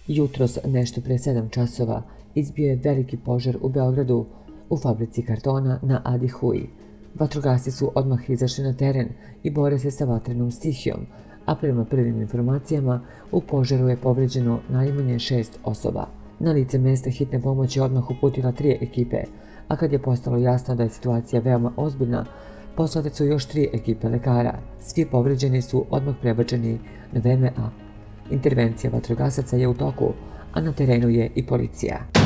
Jutros, nešto pre 7 časova, izbio je veliki požar u Beogradu u fabrici kartona na Adi Huji. Vatrogasci su odmah izašli na teren i bore se sa vatrenom stihijom, a prema prvim informacijama u požaru je povređeno najmanje 6 osoba. Na lice mesta hitne pomoći odmah uputila 3 ekipe, a kad je postalo jasno da je situacija veoma ozbiljna, poslate su još 3 ekipe lekara. Svi povređeni su odmah prebačeni na VMA. Intervencija vatrogasaca je u toku, a na terenu je i policija.